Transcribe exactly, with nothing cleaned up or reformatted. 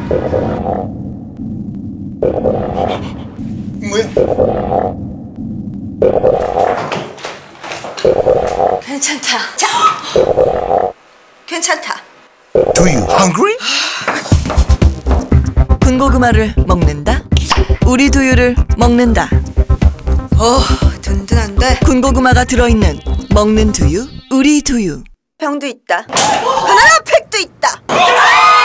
뭐야? 괜찮다. 자, 괜찮다. Do you hungry? 군고구마를 먹는다. 우리 두유를 먹는다. 오, 든든한데. 군고구마가 들어있는 먹는 두유, 우리 두유. 병도 있다. 바나나 팩도 있다.